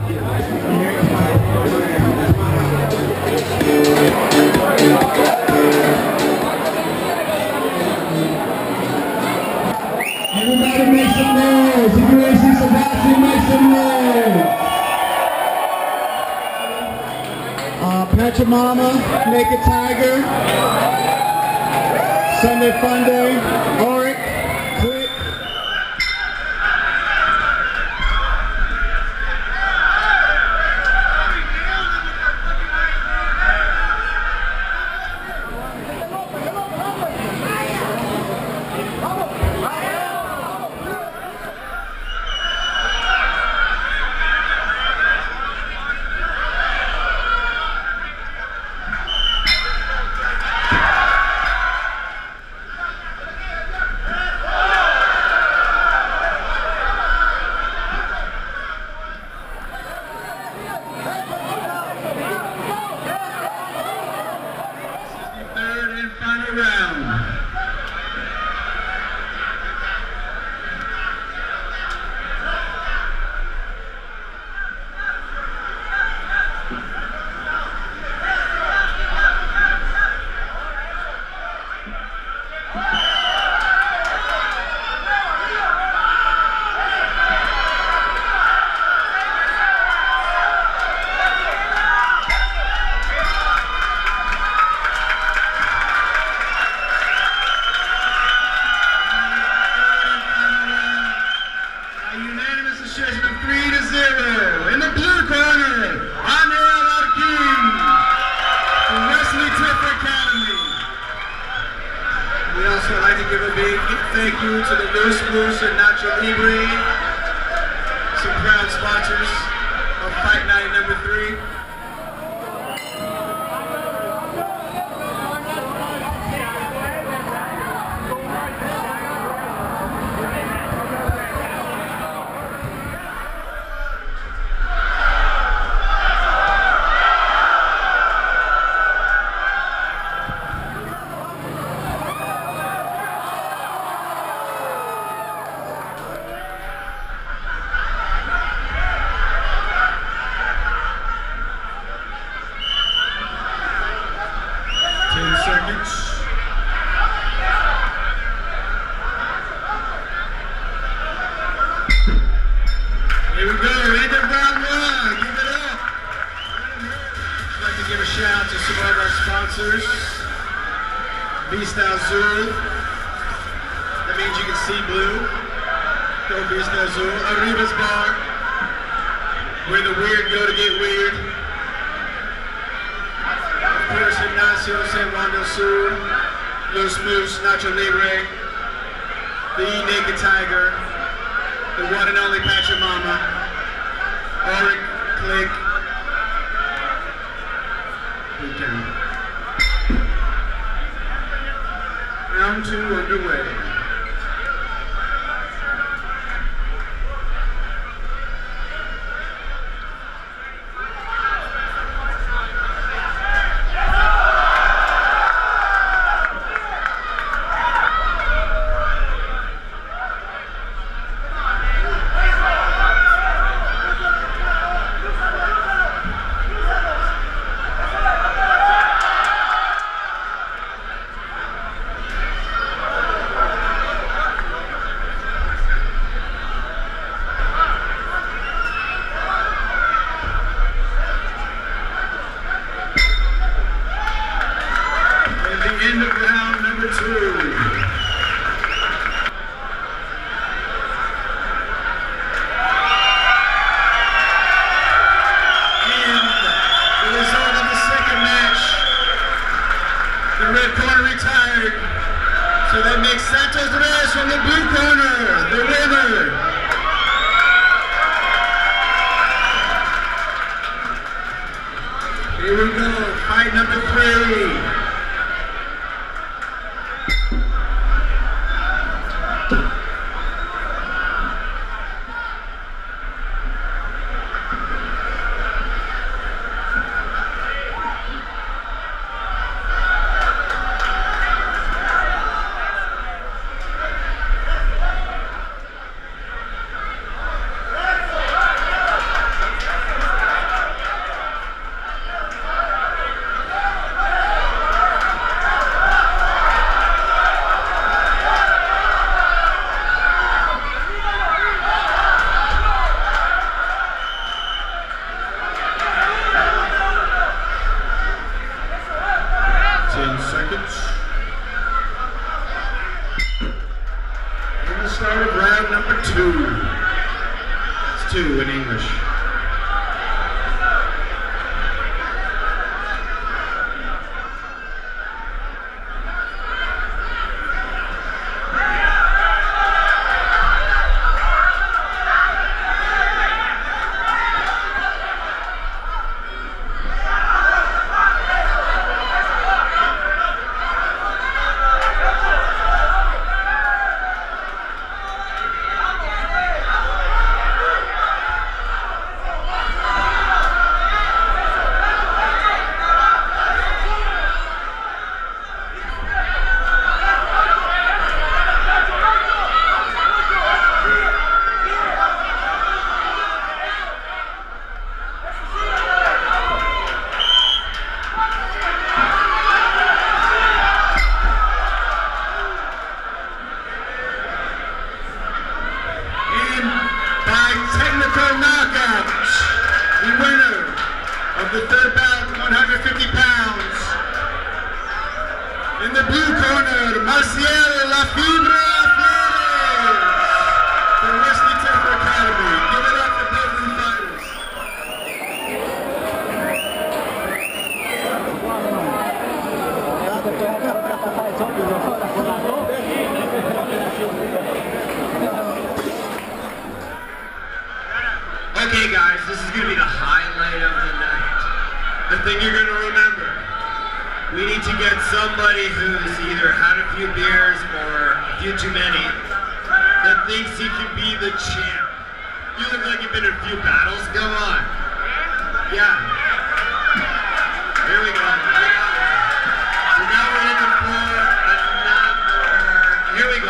Everybody make some noise. If you want to see some boxing, make some noise. Pachamama, Naked Tiger, Sunday Fun Day, Oric, Click. I'd like to give a big thank you to the Loose Moose and Nacho Libre, some proud sponsors of Fight Night #3. Here we go, end of round one. Give it up. I'd like to give a shout out to some of our sponsors. Beast Azul. That means you can see blue. Go Beast Azul. Arriba's Bar. Where the weird go to get weird. Of course, Ignacio San Juan del Sur. Los Moose, Nacho Libre. The Naked Tiger. The one and only Pachamama, Oric, Click, Good Town. Round 2 underway. End of round number 2. And the result of the second match, the red corner retired. So that makes Santos Reyes from the blue corner the winner. Here we go, fight number 3. English. The third bout, 150 pounds. In the blue corner, Marcial La Fibra Flores from Wesley Temple Academy. Give it up for Brawling fighters. Okay guys, this is going to be the highlight of the night. The thing you're going to remember, we need to get somebody who's either had a few beers or a few too many that thinks he can be the champ. You look like you've been in a few battles. Go on. Yeah. Here we go. So now we're looking for another. Here we go.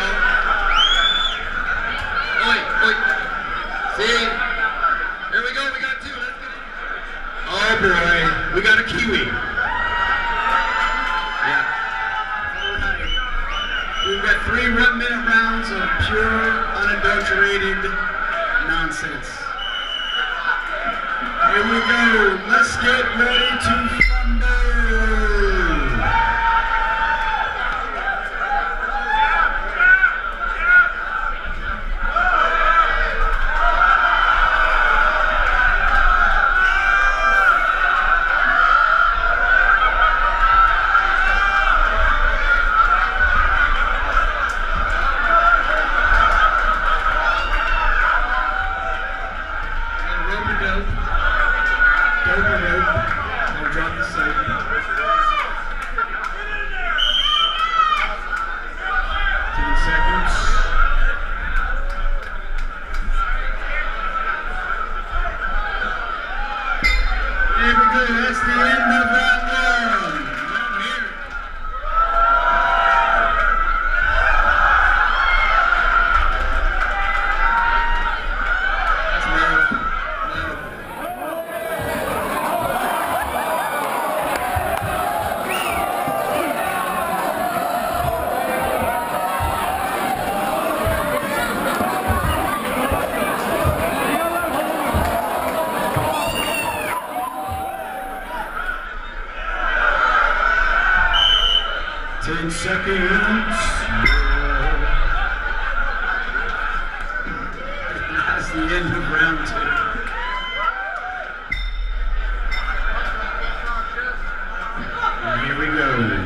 Oi. See? Here we go. We got two. Let's go. Oh boy. We got a Kiwi. Yeah. Alright. We've got 3 1-minute rounds of pure, unadulterated nonsense. Here we go. Let's get ready to fumble. Don't drop the soap. 10 seconds. Here we go. That's the end of round 1. Down here. That's nerve. 10 seconds. That's the end of round 2. And here we go.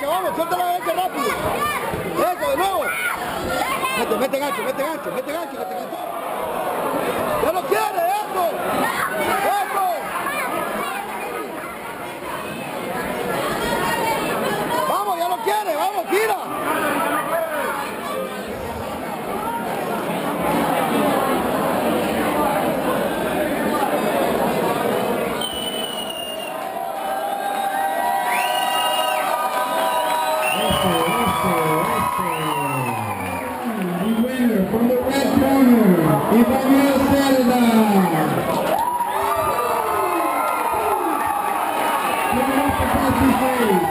derecha, vamos, suelta la derecha rápido. Eso, de nuevo. Mete gancho, que te cansó. Ya lo quiere, eso. Eso. Vamos, ya lo quiere, vamos, tira. From the red corner, Iván Zelda. Coming off the passing phase.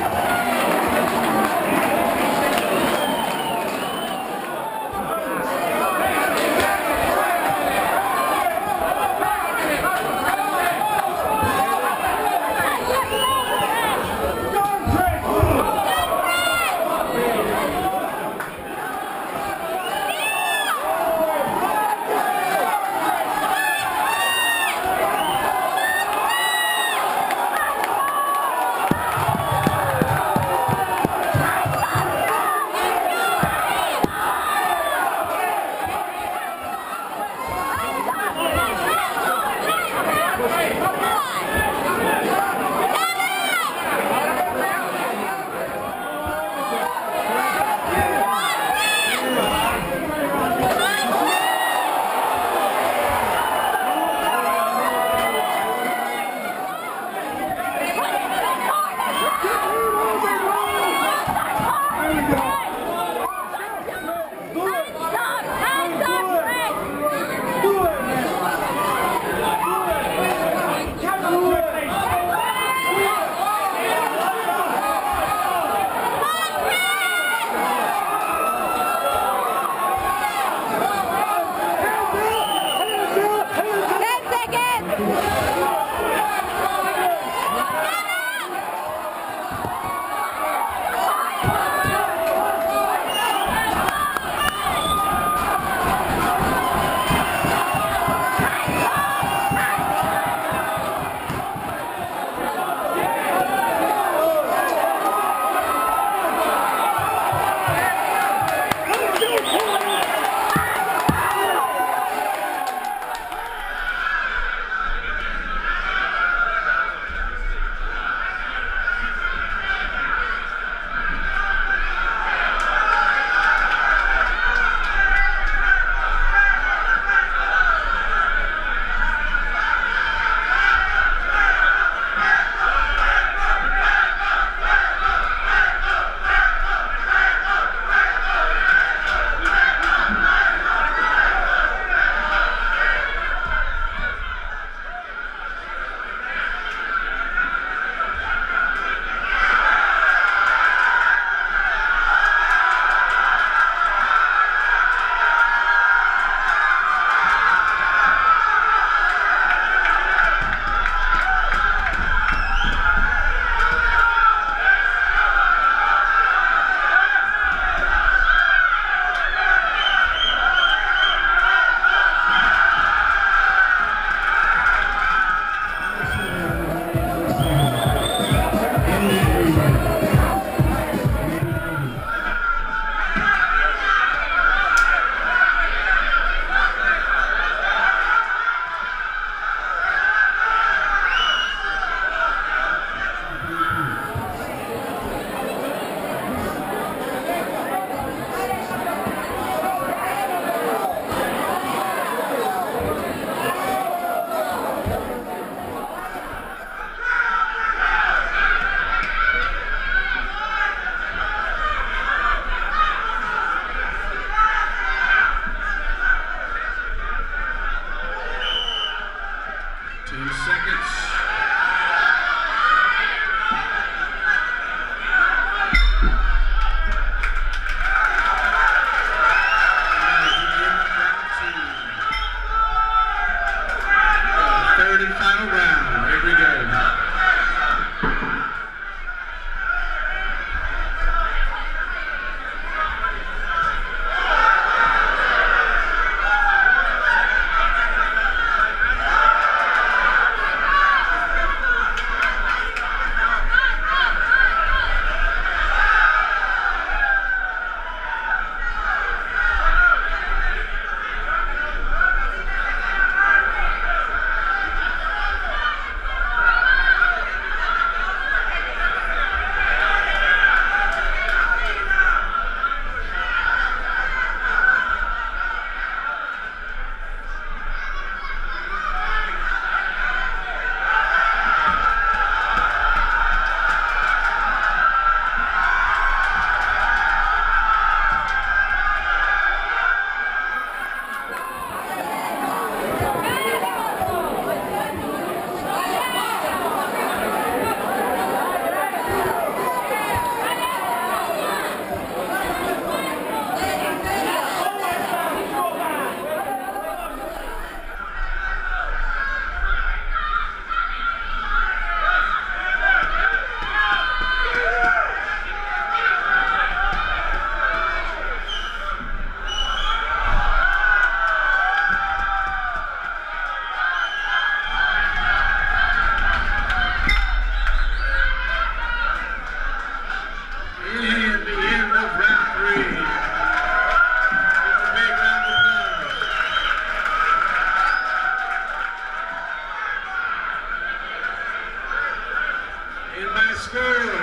score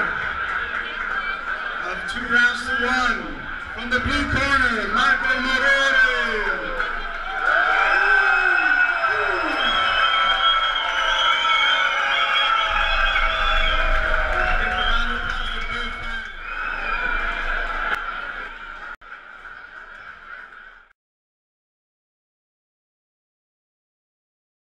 of 2 rounds to 1. From the blue corner, Marco Morore.